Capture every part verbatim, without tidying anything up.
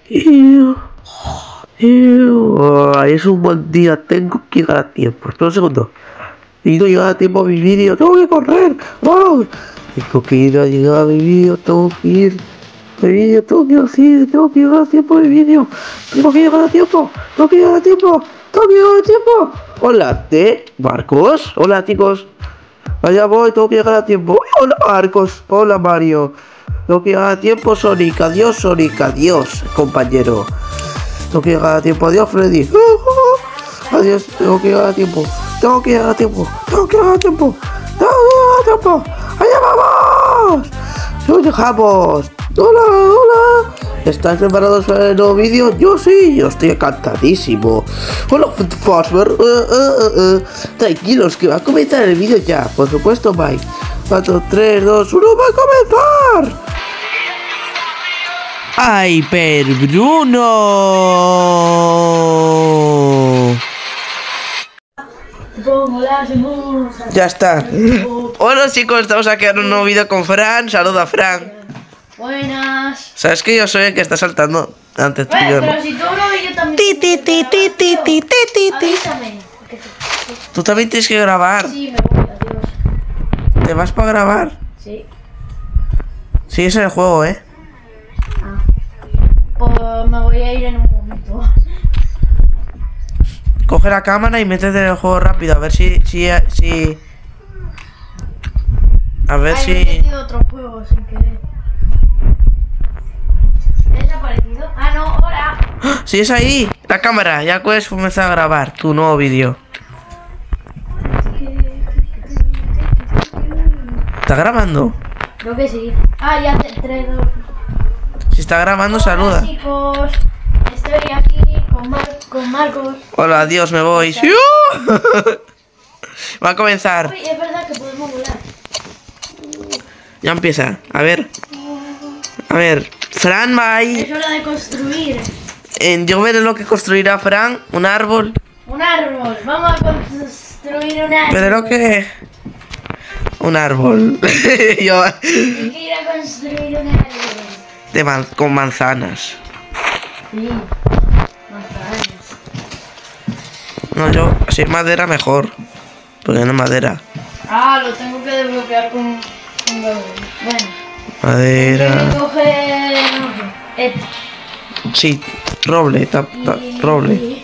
Iu, iu. Ay, es un buen día, tengo que llegar a tiempo. Espera un segundo. Necesito llegar a tiempo a mi vídeo, tengo que correr. ¡Vamos! Tengo que ir a llegar a mi vídeo, tengo que ir a mi vídeo, tengo que ir así, tengo que llegar a tiempo a mi vídeo. Tengo que llegar a tiempo, tengo que llegar a tiempo, tengo que llegar a tiempo. Hola, ¿de Marcos? Hola, chicos. Allá voy, tengo que llegar a tiempo. Hola, Marcos. Hola, Mario. Tengo que llegar a tiempo, Sonic. Adiós, Sonic. Adiós, compañero. Tengo que llegar a tiempo. Adiós, Freddy. Adiós, tengo que llegar a tiempo. Tengo que llegar a tiempo. Tengo que llegar a tiempo. Tengo que llegar a tiempo. ¡Allá vamos! ¡Nos dejamos! ¡Hola, hola! ¿Estáis preparados para el nuevo vídeo? Yo sí, yo estoy encantadísimo. Hola, Fosfor. Uh, uh, uh, uh. Tranquilos, que va a comenzar el vídeo ya. Por supuesto, Mike. cuatro, tres, dos, uno, ¡va a comenzar! ¡Hyper Bruno! Ya está. Hola, chicos, estamos aquí en un nuevo vídeo con Fran. Saluda a Fran. Buenas. ¿Sabes que yo soy el que está saltando antes Bueno, tuyo? pero si tú no ves, yo también. Ti, ti, ti, ti, ti, ti, ti, ti, ti. Avísame. Tú también tienes que grabar. Sí, me voy, adiós. ¿Te vas para grabar? Sí. Sí, es el juego, ¿eh? Ah. Pues me voy a ir en un momento. Coge la cámara y métete en el juego rápido. A ver si... si, si... A ver Ay, si... me he metido otro juego sin querer. ¿He desaparecido? Ah, no, hola. Si es ahí, la cámara. Ya puedes comenzar a grabar tu nuevo vídeo. ¿Está grabando? Creo que sí. Ah, ya te tres, dos. Si está grabando, saluda. Hola, chicos. Estoy aquí con, Mar con Marcos. Hola, adiós, me voy. Va a comenzar. Uy, es verdad que podemos volar. Ya empieza. A ver. A ver. Fran, bye. Es hora de construir. Eh, yo veré lo que construirá Fran. Un árbol. Un árbol. Vamos a construir un árbol. Pero lo que... Un árbol. Yo... Hay que ir a construir un árbol. De man con manzanas. Sí. Manzanas. No, yo... Si es madera, mejor. Porque no es madera. Ah, lo tengo que desbloquear con... con doble. Bueno. Madera... Tengo que coger... no sé, este. Sí. Roble. Ta, ta, Y- roble.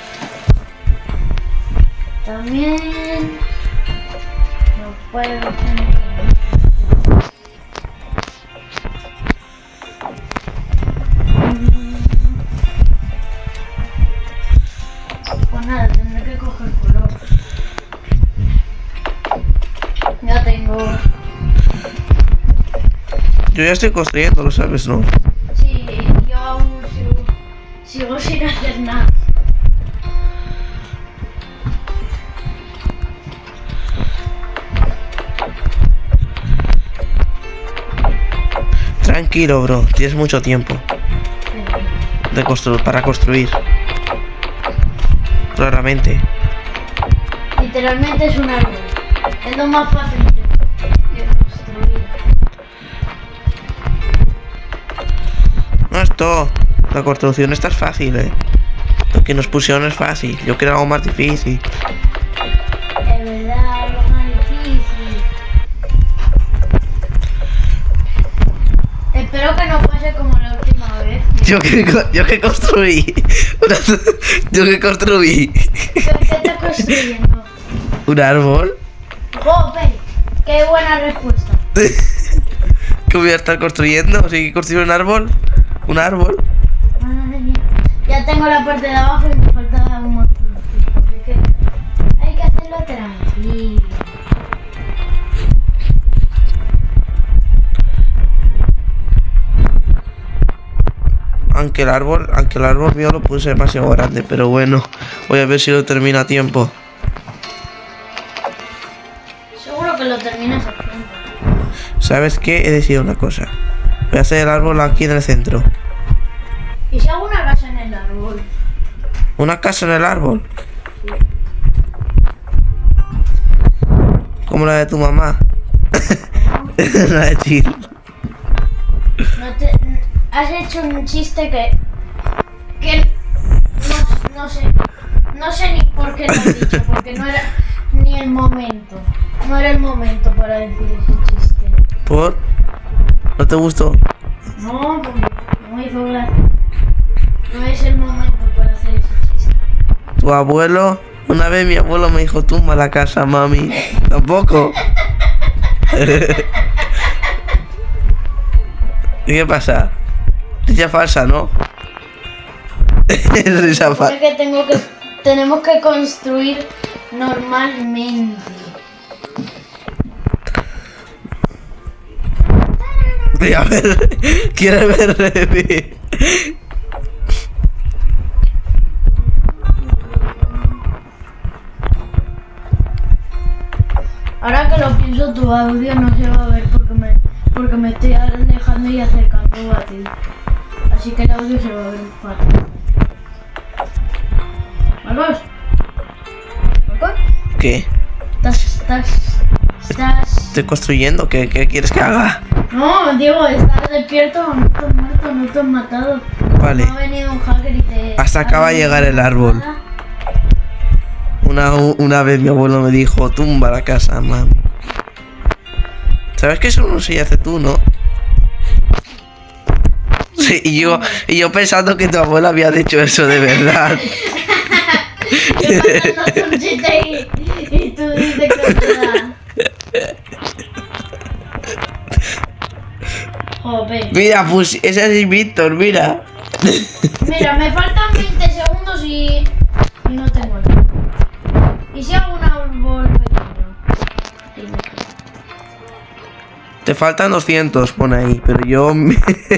También... No puedo... Pues nada, tendré que coger color. Ya tengo... Yo ya estoy construyendo, lo sabes, ¿no? Sí, yo aún sigo, sigo sin hacer nada. Tranquilo, bro. Tienes mucho tiempo de constru para construir. Claramente. Literalmente es un árbol. Es lo más fácil de, de construir. No, esto... La construcción esta es fácil, eh. Lo que nos pusieron es fácil. Yo quiero algo más difícil. Es verdad, lo más difícil. Espero que no pase como la última vez. Yo que, yo que construí. Yo que construí. ¿Qué, qué estás construyendo? ¿Un árbol? ¡Jope! ¡Qué buena respuesta! ¿Qué voy a estar construyendo? ¿Sí que construir un árbol? ¿Un árbol? Ay, ya tengo la parte de abajo y me falta un montón. Así que hay que hacerlo tranquilo. Aunque el árbol, aunque el árbol mío lo puse demasiado grande, pero bueno, voy a ver si lo termino a tiempo. Seguro que lo terminas a tiempo. ¿Sabes qué? He decidido una cosa. Voy a hacer el árbol aquí en el centro. ¿Y si hago una casa en el árbol? ¿Una casa en el árbol? Como la de tu mamá. La de Chill. No te... Has hecho un chiste que que no, no sé, no sé ni por qué lo he dicho, porque no era ni el momento, no era el momento para decir ese chiste. ¿Por? ¿No te gustó? No, porque no me hizo gracia. No es el momento para hacer ese chiste. Tu abuelo, una vez mi abuelo me dijo, tumba la casa, mami. Tampoco. ¿Y qué pasa? Risa falsa, ¿no? Risa falsa. Es que tengo que, tenemos que construir normalmente. Voy a ver, quiero ver Revi. Ahora que lo pienso, tu audio no se va a ver porque me, porque me estoy alejando y acercando a ti. Así que el audio se va a ver fatal. ¿Marcos? ¿Marcos? ¿Qué? Estás, estás, estás... ¿Estoy construyendo? ¿Qué, qué quieres que haga? No, Diego, estás despierto, no te has muerto, no te has matado. Vale. No ha venido un hacker y te... Hasta acaba de llegar el árbol. Una, una vez mi abuelo me dijo, tumba la casa, mami. ¿Sabes que eso no se hace tú, no? Sí, y yo, y yo pensando que tu abuela había dicho eso de verdad. Yo mandándote un chiste y, y tú dices que es verdad. Joder. Mira, pues ese es Víctor, mira. Mira, me faltan veinte segundos y, y no tengo nada. ¿Y si hago un árbol pequeño? Te faltan doscientos, pone ahí, pero yo... me-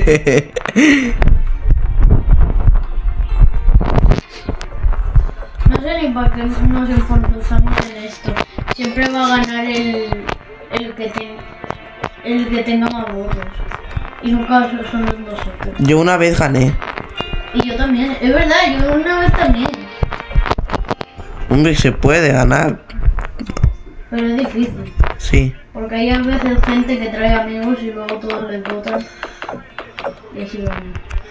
No sé ni para qué nos esforzamos en esto. Siempre va a ganar el, el, que, te, el que tenga más votos. Y nunca son los nosotros. Yo una vez gané. Y yo también. Es verdad, yo una vez también. Hombre, se puede ganar. Pero es difícil. Sí. Porque hay a veces gente que trae amigos y luego todos les votan. Y así van.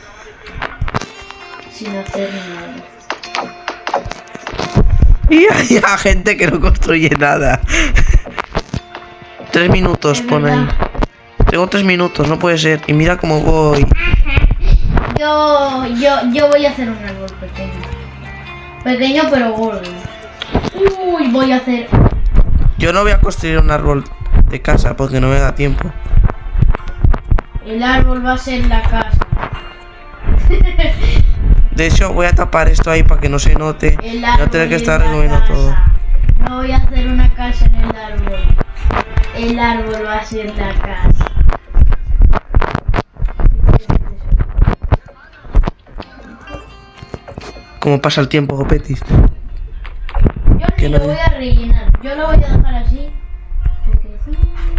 Sin hacer nada. Y hay a gente que no construye nada. Tres minutos, Es pone ahí. verdad. Tengo tres minutos, no puede ser. Y mira cómo voy. Yo, yo, yo voy a hacer un árbol pequeño. Pequeño pero gordo. Uy, voy a hacer... Yo no voy a construir un árbol de casa porque no me da tiempo. El árbol va a ser la casa. De hecho, voy a tapar esto ahí para que no se note. El No árbol tener que es estar la recogiendo casa. todo. No voy a hacer una casa en el árbol. El árbol va a ser la casa. ¿Cómo pasa el tiempo, Jopetis? Yo Que ni no lo hay- voy a rellenar. Yo lo voy a dejar así. Porque sí.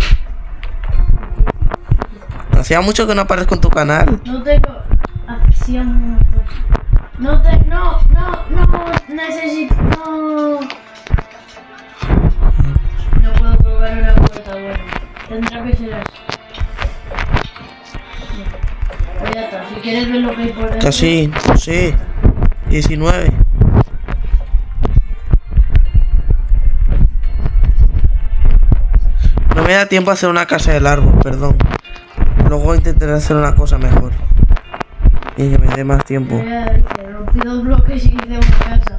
Hacía mucho que no aparezco en tu canal. No tengo acción. No te, no, no, no necesito, no. No puedo probar una puerta, bueno. Tendrá que ser así. Pues ya está, si quieres ver lo que hay por dentro. Casi, sí. diecinueve. No me da tiempo a hacer una casa del árbol, perdón. Luego intentaré hacer una cosa mejor. Y que me dé más tiempo. Ya dice, rompí dos bloques y hice una casa.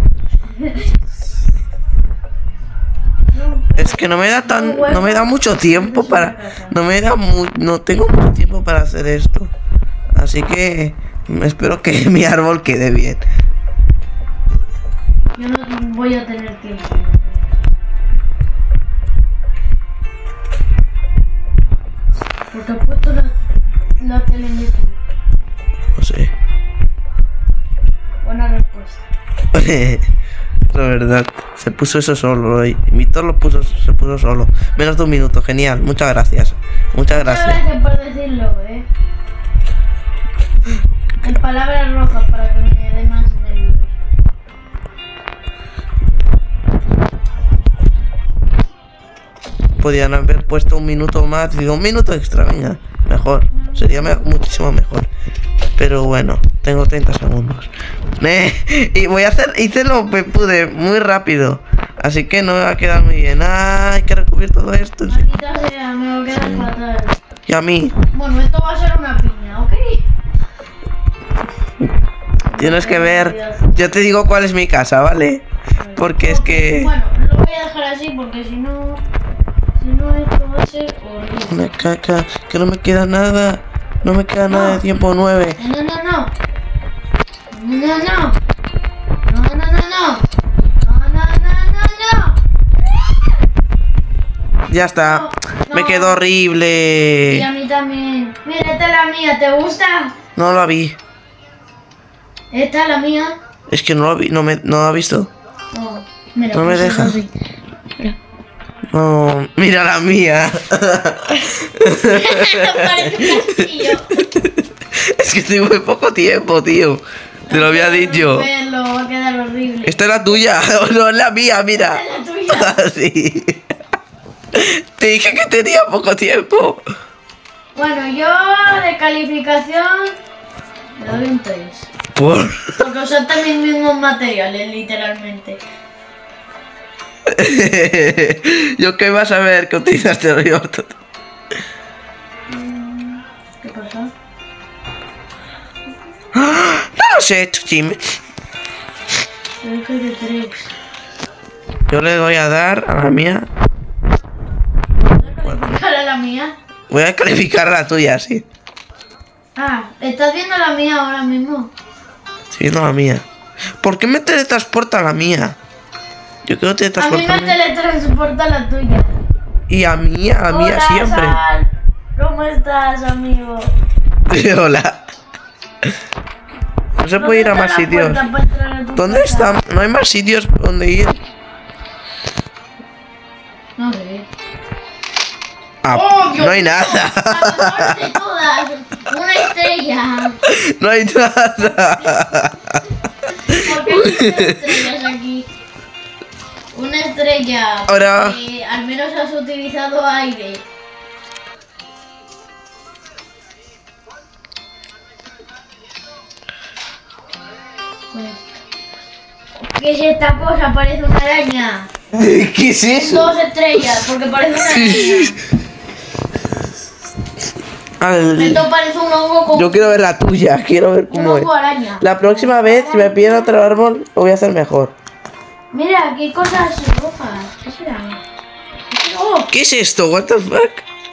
Es que no me da tan, no me da mucho tiempo para, no me da mu, no tengo mucho tiempo para hacer esto. Así que espero que mi árbol quede bien. Yo no voy a tener tiempo. Porque he puesto la, la tele en YouTube. No sé. Buena respuesta. La verdad, se puso eso solo. Y Víctor lo puso, se puso solo. Menos de un minuto, genial. Muchas gracias. Muchas Muchas gracias. gracias por decirlo, eh. En palabras rojas para que me dé más nervios. Podrían haber puesto un minuto más y digo, un minuto extra, venga. Mejor. Sería me- muchísimo mejor. Pero bueno, tengo treinta segundos. Eh, y voy a hacer, hice lo que pude muy rápido. Así que no me va a quedar muy bien. Ah, hay que recubrir todo esto. Maldita sea, me va a quedar fatal. Y a mí. Bueno, esto va a ser una piña, ¿ok? Tienes que ver. Yo te digo cuál es mi casa, ¿vale? Porque es que... Bueno, lo voy a dejar así porque si no... Si no, esto va a ser horrible. Una caca, que no me queda nada. No me queda nada de tiempo, nueve. No, no, no. No, no, no. No, no, no, no. No, no, no, no, no. Ya está. No, Me no. quedó horrible. Y a mí también. Mira, esta es la mía, ¿te gusta? No la vi. Esta es la mía. Es que no la vi, no me no la ha visto. Oh, mira, No me pues deja. así. Mira. No, mira la mía. Parece un castillo. Es que tengo muy poco tiempo, tío. Te lo había dicho. Verlo, va a quedar horrible. Esta es la tuya, no es la mía, mira. Esta es la tuya. Sí. Te dije que tenía poco tiempo. Bueno, yo de calificación le doy un tres. Por... Porque usaste mis mismos materiales, literalmente. Yo qué vas a ver que utilizaste el río. ¿Qué pasa? No lo sé, Jim. Yo dije de tres. Yo le voy a dar a la mía. ¿Voy a calificar a la mía? Voy a calificar a la tuya, sí. Ah, ¿estás viendo la mía ahora mismo? Estoy viendo la mía. ¿Por qué me teletransporta a la mía? Yo quiero A mí teletransportar. me teletransporta la tuya. Y a mí, a la mía Hola, siempre. Sal. ¿Cómo estás, amigo? Hola. No se puede ir a más sitios. ¿Dónde están? No hay más sitios donde ir. No sé. Ah, ¡Oh, Dios no hay mío! nada. La mejor de todas. Una estrella. No hay nada. ¿Por qué hay tres estrellas aquí? Una estrella. Ahora- porque al menos has utilizado aire. Pues, ¿qué es esta cosa? Parece una araña. ¿Qué es eso? Dos estrellas, porque parece una araña. Al- Esto parece un hongo con Yo quiero ver la tuya, quiero ver un cómo es. hongo araña. La próxima vez, si me piden otro árbol, lo voy a hacer mejor. Mira, qué cosas rojas. ¿Qué será? ¡Oh! ¿Qué es esto? What the fuck?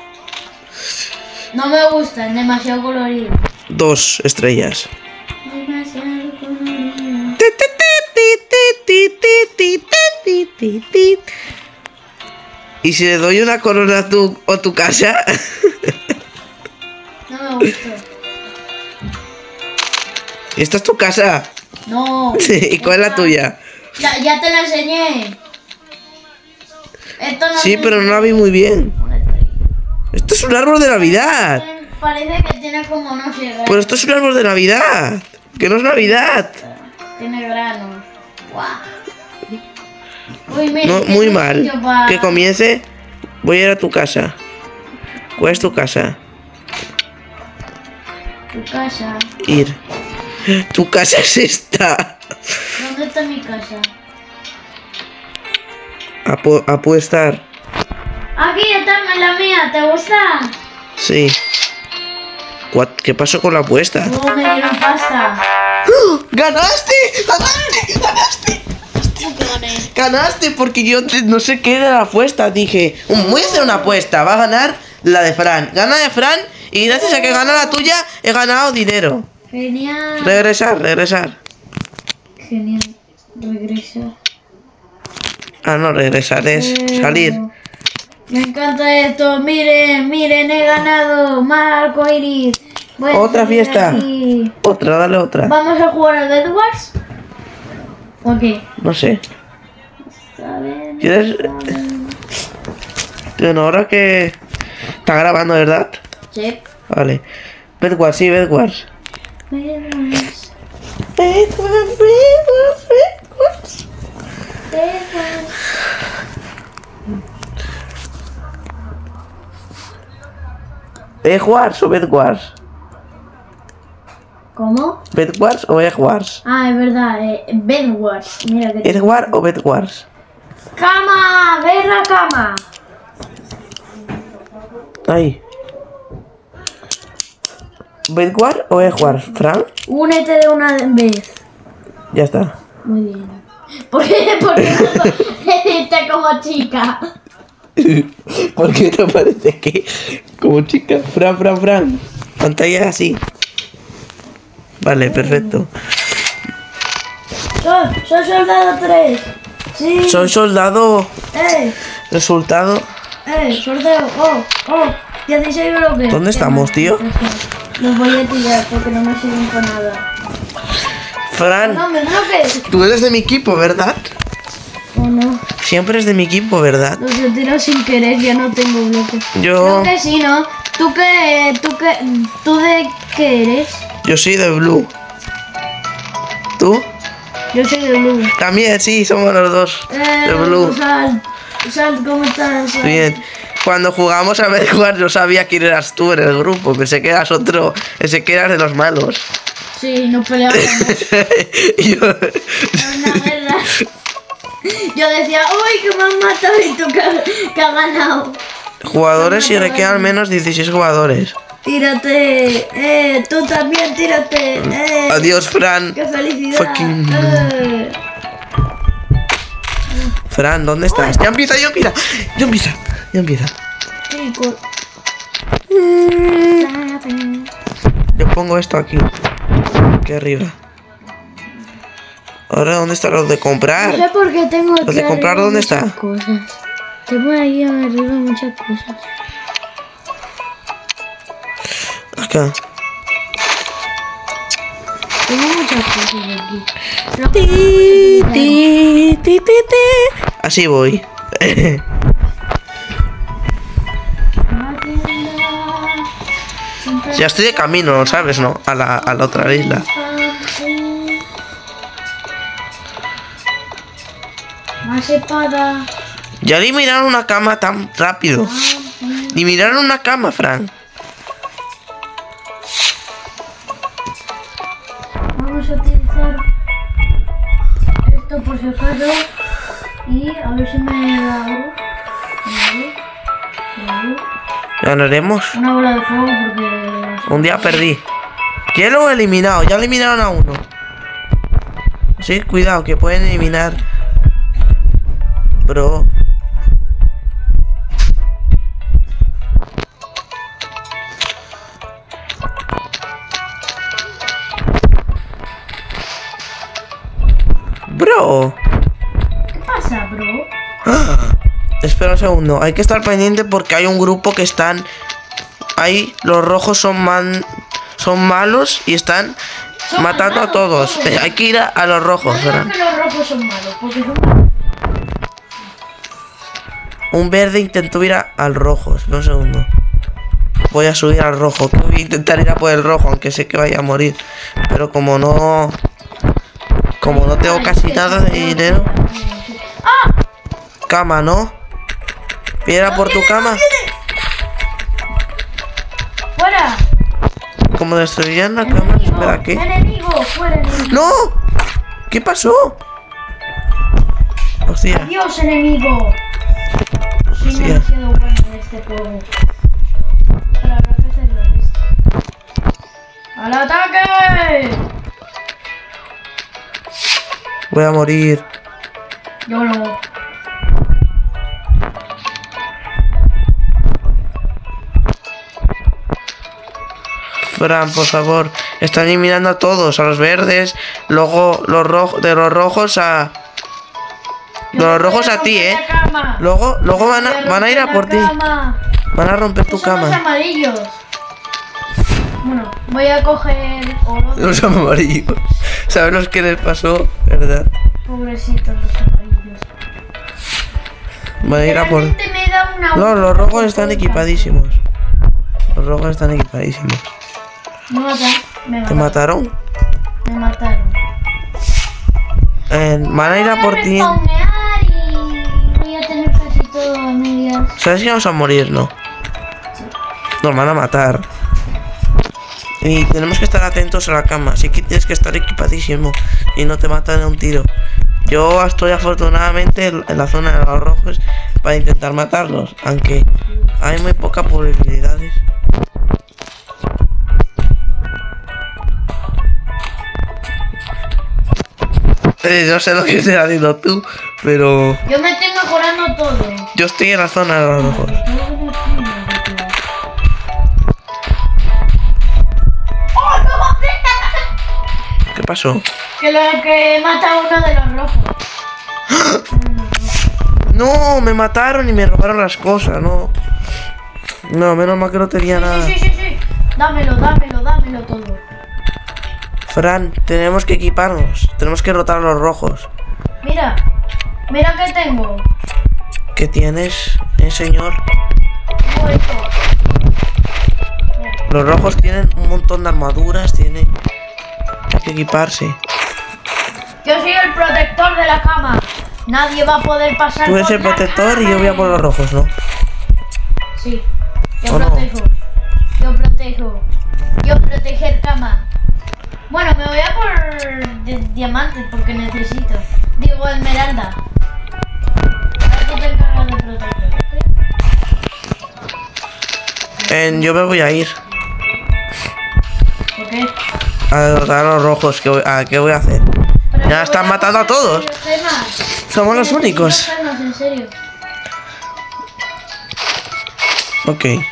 No me gustan, demasiado colorido. Dos estrellas. Demasiado colorido. Ti, ti, ti, ti, ti, ti, ti, ti, ti, ti. ¿Y si le doy una corona a tu, o tu casa? No me gusta. ¿Esta es tu casa? No. ¿Y cuál es la Esta- tuya? Ya, ya te la enseñé. Esto no Sí, es- pero no la vi muy bien. Esto es un árbol de Navidad. Parece que tiene como no sé. granos. Pero esto es un árbol de Navidad. Que no es Navidad. Tiene granos. Guau. Uy, mira, No, este muy es un mal. sitio pa- Que comience. Voy a ir a tu casa. ¿Cuál es tu casa? Tu casa. Ir. Tu casa es esta. ¿Dónde está mi casa? Apu- apuestar. Aquí está la mía, ¿te gusta? Sí. What- ¿Qué pasó con la apuesta? Oh, me dieron pasta. ¡Ganaste! ¡Ganaste! ¡Ganaste! ¿Qué gané? Ganaste porque yo te- no sé qué era la apuesta. Dije, "Um, voy a hacer una apuesta. Va a ganar la de Fran. Gana de Fran y gracias a que gana la tuya he ganado dinero. Genial. Regresar, regresar. Genial. Regresa. Ah, no, regresar es salir. Me encanta esto. Miren, miren, he ganado. Más arcoiris. Voy a Otra salir fiesta. aquí. Otra, dale otra. ¿Vamos a jugar al Dead Wars? Ok. No sé. Saben, ¿Quieres? saben. Bueno, ahora que está grabando, ¿verdad? Sí. Vale. Bedwars, sí, Bedwars. Dead Wars. Bedwars, Bedwars, Bedwars. Dead Wars. ¿Bedwars o Bedwars? ¿Cómo? ¿Bed Wars o Egg Wars? Ah, es verdad, eh, Bed Wars. Mira que... ¿Egg Wars o Bed Wars? ¡Cama! ¡Ven la cama! Ahí. ¿Bed Wars o Egg Wars, Fran? Únete de una vez. Ya está. Muy bien. ¿Por qué? ¿Por qué no te como chica? ¿Por qué te parece que como chica? Fran, Fran, Fran. Pantalla así. Vale, perfecto. Soy, soy soldado tres. Sí. Soy soldado. Eh, Resultado. eh, sorteo. Oh, oh. dieciséis bloques. ¿Dónde estamos, tío? Los voy a tirar porque no me sirven con nada. Fran, No, me bloques. tú eres de mi equipo, ¿verdad? Oh, no. Siempre es de mi equipo, ¿verdad? Los he tirado sin querer, ya no tengo bloques. Yo... Creo que sí, ¿no? ¿Tú qué? ¿Tú qué? ¿Tú de qué eres? Yo soy de Blue. ¿Tú? Yo soy de Blue. También, sí, somos los dos. Eh, De Blue. Salt, Salt, ¿cómo estás? Salt? Bien. Cuando jugamos a ver jugar, yo sabía quién eras tú en el grupo. Pensé que eras otro. Pensé que eras de los malos. Sí, nos peleábamos. Y yo... Era una guerra. Yo decía, uy, que me han matado y tú que, que has ganado. Jugadores y requedan al menos dieciséis jugadores. Tírate, eh, tú también tírate, eh. Adiós, Fran. ¡Qué felicidad! Fucking- Eh. Fran, ¿dónde estás? Ya empieza, ya empieza. Ya empieza, ya empieza. Chicos. Yo pongo esto aquí. Aquí arriba. Ahora, ¿dónde está lo de No comprar? sé por qué tengo aquí ¿Los de comprar arriba dónde muchas está? cosas. Tengo ahí arriba muchas cosas. Acá. Tengo muchas cosas aquí. No, Ti, ti, ti, ti, ti. Así voy. Ya estoy de camino, ¿sabes? ¿No? A la, a la otra isla. Más espada. Ya eliminaron una cama tan rápido. Eliminaron una cama, Fran. Vamos a utilizar esto por si acaso. Y a ver si me da algo. Ganaremos. Una bola de fuego porque... Un día perdí. ¿Quién lo ha eliminado? Ya eliminaron a uno. Sí, cuidado, que pueden eliminar. Bro. Bro. ¿Qué pasa, bro? ¡Ah! Espera un segundo. Hay que estar pendiente porque hay un grupo que están... Ahí los rojos son man... son malos y están Son matando a malvados todos. todos. Eh, hay que ir a, a los rojos, No ¿verdad? digo que los rojos son malos, porque son malos. Un verde intentó ir a- al rojo. Espera un segundo. Voy a subir al rojo. Que voy a intentar ir a por el rojo, aunque sé que vaya a morir. Pero como no... Como no tengo casi nada de dinero... ¡Ah! Cama, ¿no? Piedra por tu cama. ¡Fuera! Como destruían la cama. ¡Enemigo! Espera, ¿qué? ¡Enemigo! ¡Fuera, enemigo! ¡No! ¿Qué pasó? Hostia. ¡Adiós, enemigo! Soy Hostia. demasiado bueno en este juego. Pero habrá que hacerlo listo. ¡Al ataque! Voy a morir. Yo no. Fran, por favor. Están eliminando a todos. A los verdes. Luego los rojos. De los rojos a... De los rojos a ti, eh. La cama. Luego, luego van a, van a ir a por ti. La cama. Van a romper tu Esos son los cama. amarillos. Bueno, voy a coger oro. Los amarillos. ¿Sabes qué les pasó? ¿Verdad? Pobrecitos los amarillos. Van a ir a por... Realmente me da una... No, los rojos están equipadísimos. Los rojos están equipadísimos. Me matan. Me ¿Te mataron. mataron? Me mataron. Eh, van a ir a por ti. Voy a respawnear y voy a tener casi todo a medias. ¿Sabes si vamos a morir, no? Nos van a matar. Y tenemos que estar atentos a la cama, así que tienes que estar equipadísimo y no te matan a un tiro. Yo estoy afortunadamente en la zona de los rojos para intentar matarlos, aunque hay muy pocas probabilidades. Eh, no sé lo que estás haciendo tú, pero... Yo me estoy mejorando todo. Yo estoy en la zona de los rojos. ¡Oh, no! ¿Qué pasó? Que lo que mata a uno de los rojos. No, me mataron y me robaron las cosas, no. No, menos mal que no tenía nada. Sí, sí, sí, sí. Dámelo, dámelo, dámelo todo. Fran, tenemos que equiparnos. Tenemos que rotar a los rojos. Mira, mira que tengo. ¿Qué tienes, eh, señor? Tengo esto. Los rojos tienen un montón de armaduras, tienen que equiparse. Yo soy el protector de la cama. Nadie va a poder pasar. Tú eres por el la protector y cama. yo voy a por los rojos, ¿no? Sí, yo ¿O no? protejo. Yo protejo. Yo proteger cama. Bueno, me voy a por di- diamantes porque necesito. Digo, esmeralda. Ahora tú te encargas de proteger, ¿ok? Eh, yo me voy a ir ¿Por qué? a derrotar a los rojos. ¿Qué voy, a, ¿qué voy a hacer? Pero Ya me están voy a matando a poner todos. gemas. Somos los Necesito únicos. gemas, en serio. Ok, Mira,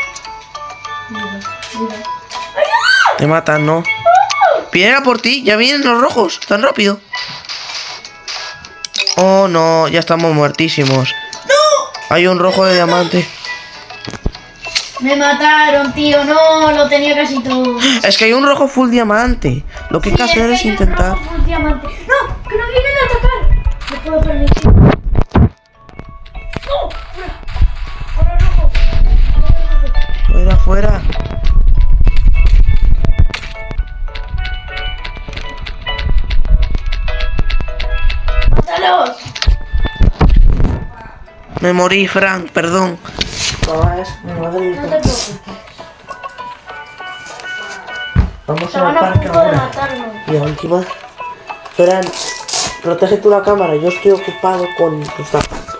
mira. te matan, ¿no? Vienen a por ti, ya vienen los rojos, tan rápido. Oh no, ya estamos muertísimos. ¡No! Hay un rojo de diamante. Me mataron, tío. No, lo tenía casi todo. Es que hay un rojo full diamante. Lo que hay que Sí, hacer que es hay un intentar. rojo full diamante. ¡No! ¡Que nos vienen a atacar! No puedo permitir. ¡No! ¡Fuera! ¡Fuera rojo! ¡Fuera rojo! Fuera, fuera. ¡Mátalos! Me morí, Frank, perdón. No te preocupes. Vamos Estaban a punto de matarnos. Y la última. Fran, protege tú la cámara, yo estoy ocupado con tus zapatos.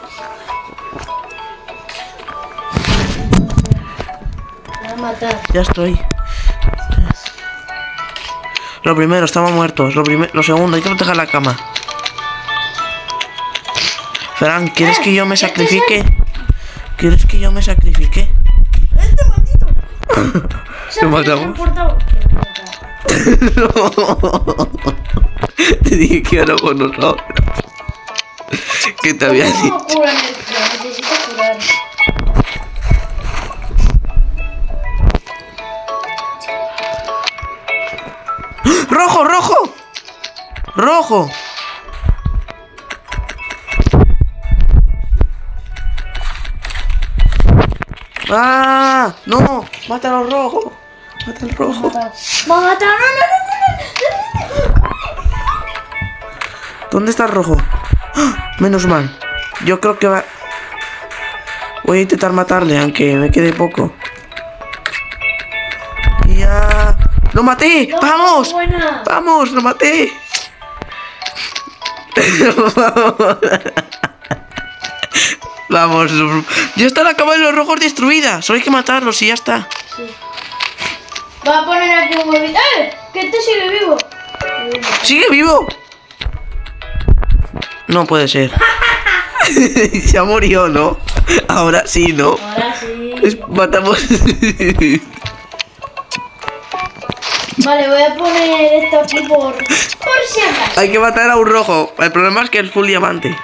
Me van a matar. Ya estoy. Lo primero, estamos muertos. Lo primero, lo segundo, hay que proteger la cama. Fran, ¿quieres que yo me sacrifique? ¿Quieres que yo me sacrifique? ¡Este maldito! ¿Te matamos? Te dije que era con nosotros. ¿Qué te había dicho? No cura energía, necesito curar. ¡Rojo, rojo! ¡Rojo! ¡Ah! ¡No! ¡Mata a los rojos! ¡Mata al rojo! ¡Me mataron! ¿Dónde está el rojo? ¡Ah! Menos mal. Yo creo que va... Voy a intentar matarle, aunque me quede poco. ¡Ya! ¡Lo maté! No, ¡Vamos! buena. ¡Vamos! ¡Lo maté! Vamos. Ya está la cama de los rojos destruida. Solo hay que matarlos y ya está. Sí. Va a poner aquí un huevito. ¡Eh! ¡Que este sigue vivo! ¡Sigue vivo! No puede ser. Ya murió, ¿no? Ahora sí, ¿no? Ahora sí. Es- matamos. Vale, voy a poner esto aquí por... Por si acaso. Hay que matar a un rojo. El problema es que es full diamante.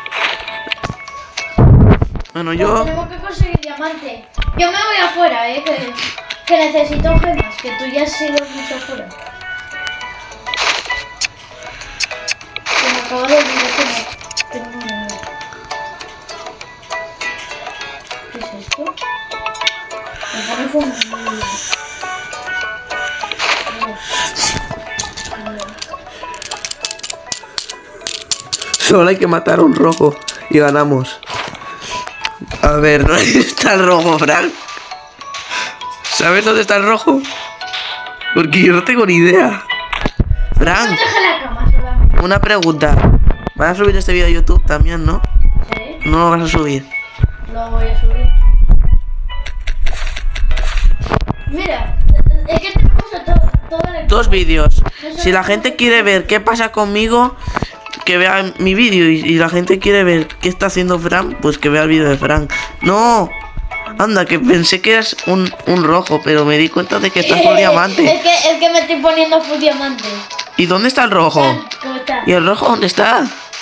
Bueno, yo... Tenemos que conseguir diamante. Yo me voy afuera, eh. Que, que necesito gemas. Que tú ya has ido mucho afuera. Se me acaba de olvidar que no tengo nada. ¿Qué es esto? Me pone confundido. Solo hay que matar a un rojo y ganamos. A ver, ¿dónde está el rojo, Frank? ¿Sabes dónde está el rojo? Porque yo no tengo ni idea. Frank, Deja la cama solamente. una pregunta. ¿Vas a subir este vídeo a YouTube también, no? Sí, No lo vas a subir. lo voy a subir. Mira, es que tenemos a todo, todo el equipo. Dos vídeos. Si la gente quiere ver qué pasa conmigo, que vea mi vídeo. Y, y la gente quiere ver qué está haciendo Fran, pues que vea el vídeo de Fran. ¡No! Anda, que pensé que eras un, un rojo, pero me di cuenta de que estás con diamante. Es que, es que me estoy poniendo full diamante. ¿Y dónde está el rojo? ¿Cómo está? ¿Y el rojo dónde está?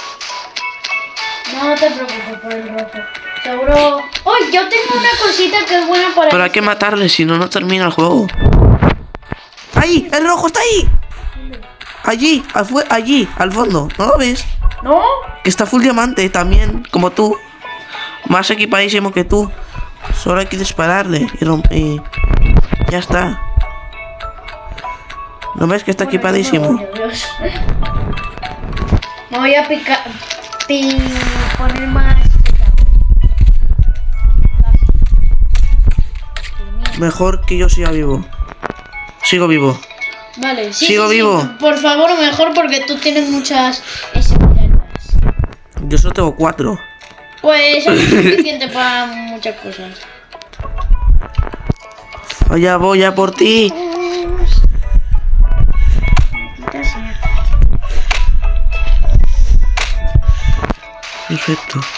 No te preocupes por el rojo. Seguro... ¡Uy! Yo tengo una cosita que es buena para... Pero hay que matarle, si no, no termina el juego. ¡Ahí! ¡El rojo está ahí! Allí, al fu- allí, al fondo. ¿No lo ves? ¿No? Que está full diamante también, como tú. Más equipadísimo que tú. Solo hay que dispararle y romper. Y ya está. ¿No ves que está equipadísimo? Ay, Dios. Me voy a picar... Pi... Poner más... Mejor que yo siga vivo. Sigo vivo. Vale, sí, Sigo sí, sí, vivo. por favor, mejor porque tú tienes muchas esmeraldas. Yo solo tengo cuatro. Pues eso es suficiente para muchas cosas. Allá voy a por ti. Perfecto.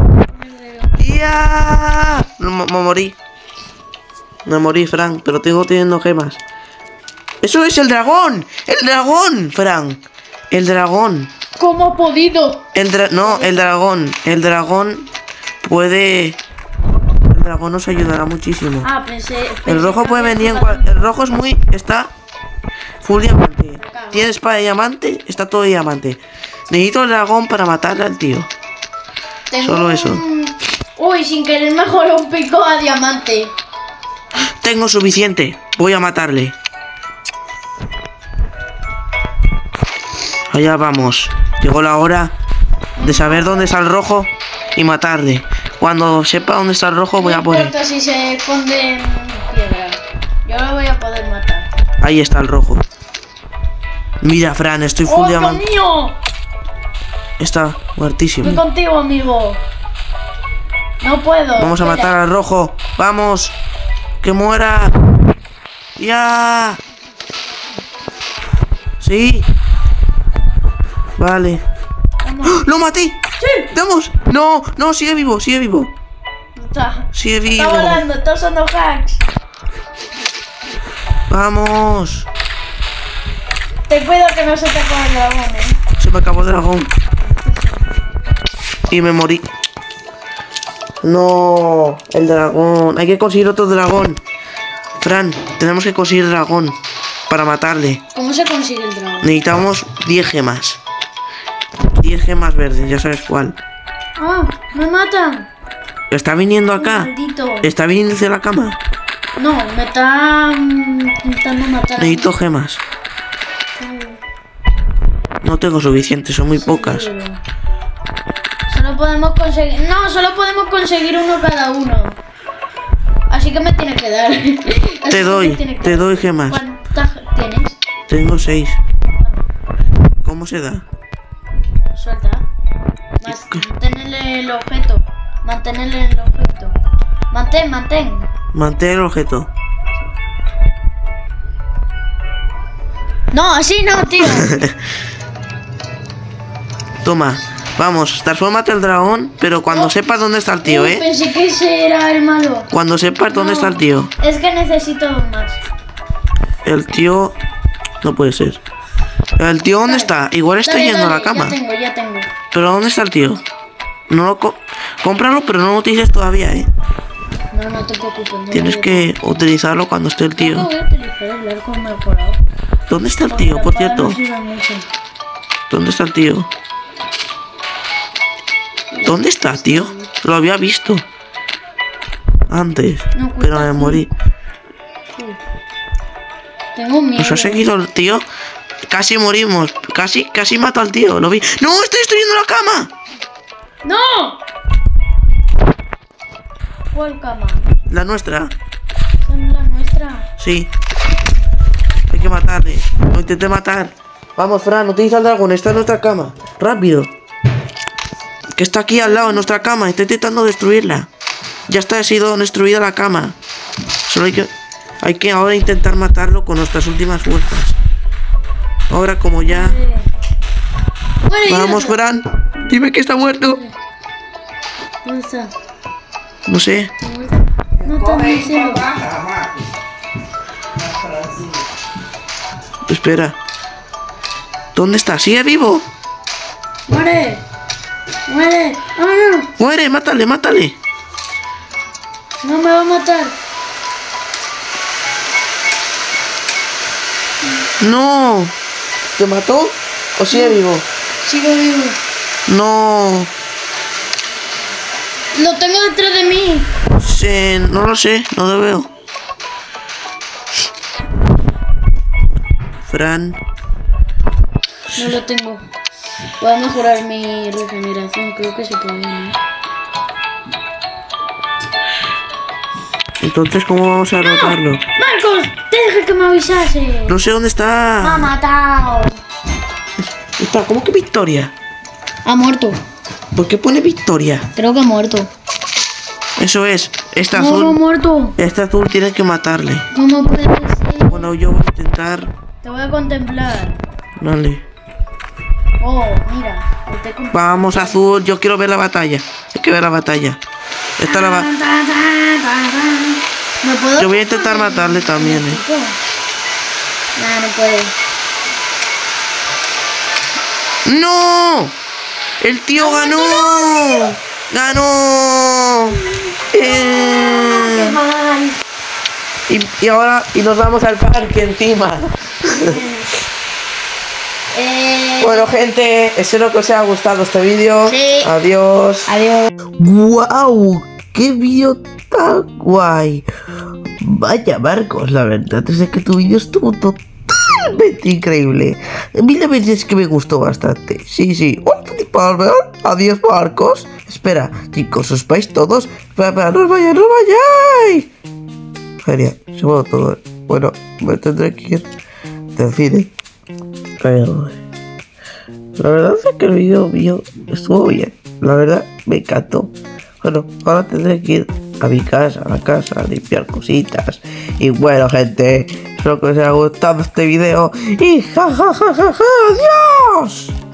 ¡Ya! No, me, me morí. Me morí, Frank, pero tengo teniendo gemas. ¡Eso es el dragón! ¡El dragón, Frank! El dragón. ¿Cómo ha podido? El dra no, el dragón. El dragón puede... El dragón nos ayudará muchísimo. Ah, pensé... pensé El rojo que puede había venir en jugado- cual... El rojo es muy... Está... Full diamante. Tiene espada de diamante. Está todo de diamante. Necesito el dragón para matarle al tío. Tengo Solo eso. un- Uy, sin querer me joló un pico a diamante. Tengo suficiente. Voy a matarle. Allá vamos. Llegó la hora de saber dónde está el rojo y matarle. Cuando sepa dónde está el rojo voy No a por él. importa si se esconde en piedra. Yo lo voy a poder matar. Ahí está el rojo. Mira, Fran, estoy full ¡Oh, Dios diamante. mío! Está Estoy muertísimo. contigo, amigo. No puedo. Vamos a espera. matar al rojo. Vamos. Que muera. Ya. Sí. Vale. Vamos. ¡Ah! ¡Lo maté! Sí. ¡Vamos! No, no, sigue vivo, sigue vivo. Está, Sigue está vivo. volando, está usando hacks. Vamos. Ten cuidado que no se te acabe el dragón, eh. Se me acabó el dragón. Y me morí. No, el dragón. Hay que conseguir otro dragón. Fran, tenemos que conseguir dragón para matarle. ¿Cómo se consigue el dragón? Necesitamos diez gemas. diez gemas verdes, ya sabes cuál. Ah, me matan. ¿Está viniendo acá? Maldito. ¿Está viniendo hacia la cama? No, me está mm, intentando matar. Necesito gemas. No tengo suficientes, son muy pocas. Solo podemos conseguir... No, solo podemos conseguir uno cada uno. Así que me tiene que dar. Así que Te me doy, tiene que te dar. doy gemas. ¿Cuántas tienes? Tengo seis. ¿Cómo se da? Suelta. Más, mantenerle el objeto. Mantenerle el objeto. Mantén, mantén. Mantén el objeto. No, así no, tío. Toma, vamos, transfórmate el dragón, pero cuando Oh. sepas dónde está el tío, Uy, ¿eh? Pensé que ese era el malo. Cuando sepas dónde No, está el tío. Es que necesito dos más. El tío... No puede ser. ¿El tío dónde Dale. está? Igual estoy Dale, yendo a la dale, cama. Ya tengo, ya tengo. ¿Pero dónde está el tío? No lo... Co Cómpralo, pero no lo utilices todavía, ¿eh? No, no te preocupes. no Tienes voy a- que utilizarlo cuando esté el No tío. voy a utilizar el arco mejorado. ¿Dónde está el porque tío, la por espada cierto? no sirve mucho. ¿Dónde está el tío? ¿Dónde está, tío? Lo había visto antes, No, pero cuesta me aquí. morí. Tengo miedo. Nos ha seguido el tío. Casi morimos. Casi, casi mato al tío. Lo vi. ¡No! ¡Estoy destruyendo la cama! ¡No! ¿Cuál cama? La nuestra. Son la nuestra. Sí. Hay que matarle. Lo intenté matar. Vamos, Fran, utiliza el dragón. Está en nuestra cama. Rápido. Que está aquí al lado, en nuestra cama. Está intentando destruirla. Ya está, ha sido destruida la cama. Solo hay que... Hay que ahora intentar matarlo con nuestras últimas fuerzas. Ahora como ya... Vamos, Fran. Dime que está muerto. ¿Dónde está? No sé. No está en el cielo. Espera. ¿Dónde está? ¿Sigue vivo? ¡Muere! ¡Muere! ¡Oh, no! Muere, mátale, mátale. No me va a matar. No. ¿Te mató? ¿O sigue vivo? Sigo vivo. No. Lo tengo detrás de mí. Sí, no lo sé, no lo veo. Fran. No lo tengo. Voy a mejorar mi regeneración. Creo que se puede, ¿no? Entonces, ¿cómo vamos a derrotarlo? ¡Marcos! ¡Te dije que me avisase! No sé dónde ¡Me ha está. matado! Está, ¿cómo que Victoria? Ha muerto. ¿Por qué pone Victoria? Creo que ha muerto. Eso es. Esta No, no ha azul. muerto. Esta azul tiene que matarle. ¿Cómo puede ser? Bueno, yo voy a intentar. Te voy a contemplar. Dale. Oh, mira. Te he Vamos, azul. Yo quiero ver la batalla. Hay que ver la batalla. Esta la va. ¿Me puedo? Yo voy a intentar matarle también, eh. Nah, no puede. ¡No! ¡El tío ganó! ¡Ganó! Eh, Mal. y, y ahora y nos vamos al parque encima. Eh, Bueno, gente, espero que os haya gustado este vídeo. Sí. Adiós. Adiós. ¡Guau! ¡Qué vídeo tan guay! Vaya, Marcos, la verdad es que tu vídeo estuvo totalmente increíble. A mí la verdad es que me gustó bastante. Sí, sí. Adiós, Marcos. Espera, chicos, os vais todos. Espera, espera, no os vayáis, no os vayáis. Genial, se va todo. Bueno, me tendré que ir del cine. Pero la verdad es que el vídeo mío estuvo bien. La verdad, me encantó. Bueno, ahora tendré que ir a mi casa, a la casa, a limpiar cositas. Y bueno, gente, espero que os haya gustado este video. Y ja ja ja ja ja, adiós.